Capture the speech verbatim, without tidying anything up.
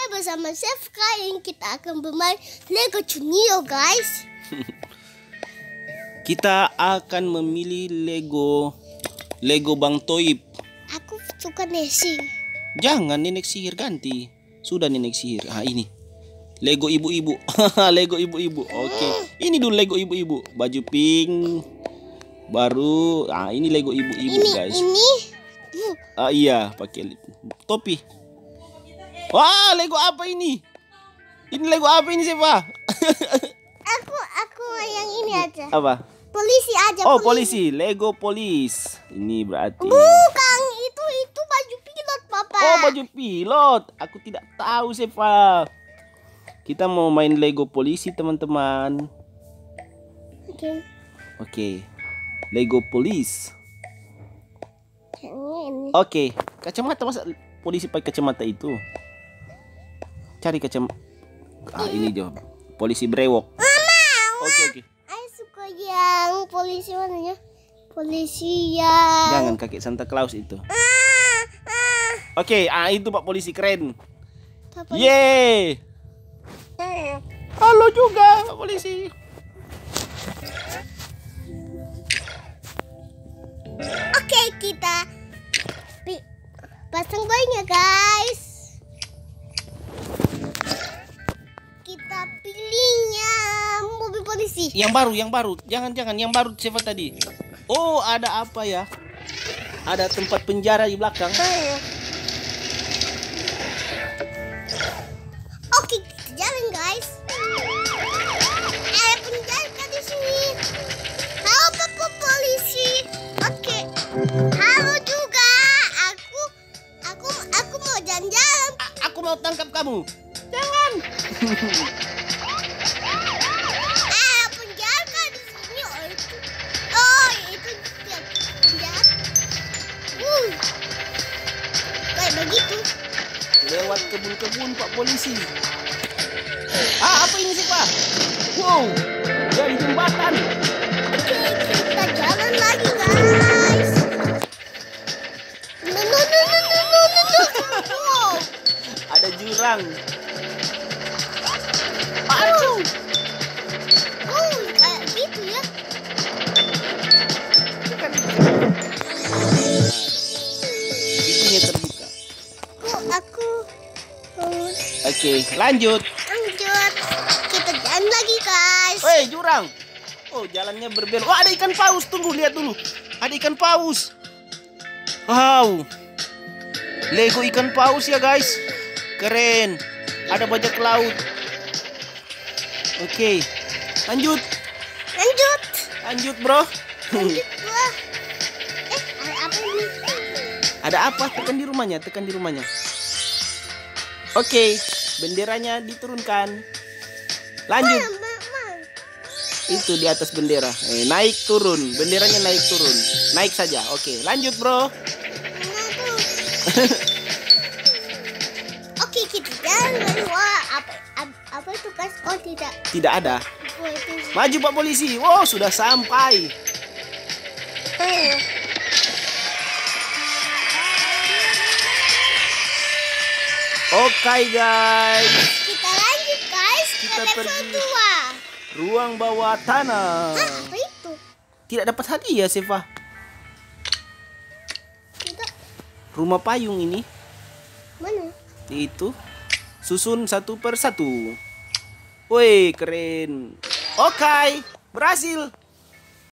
bersama Chef Kain kita akan bermain Lego Junior, guys. Kita akan memilih Lego Lego Bang Toib. Aku suka Nessie. Jangan nenek sihir, ganti. Sudah nenek sihir. Ah, ini Lego ibu-ibu. Lego ibu-ibu. Oke. Ini dulu Lego ibu-ibu. Baju pink. Baru ah ini Lego ibu-ibu, guys. Ini Ah iya, pakai topi. Wah, Lego apa ini? Ini Lego apa ini, siapa? aku aku yang ini aja. Apa? Polisi aja. Oh, polisi. Lego polis. Ini berarti. Bukan, itu itu baju pilot, Papa. Oh, baju pilot. Aku tidak tahu, siapa. Kita mau main Lego polisi, teman-teman. Oke. Okay. Oke. Lego polis. Oke, okay. Kacamata, masa polisi pakai kacamata itu? Cari kacamata. Ah, ini dia. Polisi brewok. Oke, oke. Okay, okay. Aku suka yang polisi mana ya? Polisi yang Jangan kakek Santa Claus itu. Ah, ah. Oke, okay, ah itu Pak polisi keren. Apa Yeay. Halo juga Pak polisi. Oke, kita pasang bayinya, guys. Kita pilihnya mobil polisi. Yang baru, yang baru. Jangan-jangan yang baru siapa tadi? Oh, ada apa ya? Ada tempat penjara di belakang. Oke, kita jalan, guys. Ada penjara di sini. Halo, Bapak polisi. Oke. Halo juga. Aku aku aku mau jalan-jalan. Aku mau tangkap kamu. Jangan. Ah, penjaga di sini. Oh, itu. Oh, itu dia penjaga. Uh. Kayak begitu. Lewat kebun-kebun Pak polisi. Ah, apa ini sih, Pak? Wow. Dari jembatan. Oke, kita jalan lagi, guys. No, no, no, no, no, no, no, no. Wow. Ada jurang. Aduh. Oh, kayak gitu ya. Pintunya terbuka. Kok aku oh, Oke, lanjut. lanjut. Kita jalan lagi, guys. Woi, jurang. Oh, jalannya berbelok. Oh, ada ikan paus. Tunggu, lihat dulu. Ada ikan paus. Wow. Lego ikan paus ya, guys. Keren. Ada bajak laut. Oke. Lanjut. Lanjut. Lanjut, bro. Lanjut, gua. Eh, ada apa ini? Ada apa? Tekan di rumahnya, tekan di rumahnya. Oke, benderanya diturunkan. Lanjut. Ma, ma, ma. Itu di atas bendera. Eh, naik turun, benderanya naik turun. Naik saja. Oke, lanjut, bro. Mana tuh? Oke, kita jalan lagi. Wah, apa, apa, apa itu, guys? Oh, tidak. Tidak ada. Oh, itu. Maju Pak polisi. Wow, sudah sampai. Eh. Oke, guys. Kita lanjut, guys. Kita Ke level pergi. dua. Ruang bawah tanah. Hah, apa itu? Tidak dapat hadiah, Seva. Tidak. Rumah payung ini. Mana? Itu. Susun satu per satu. Woi, keren. Oke, berhasil.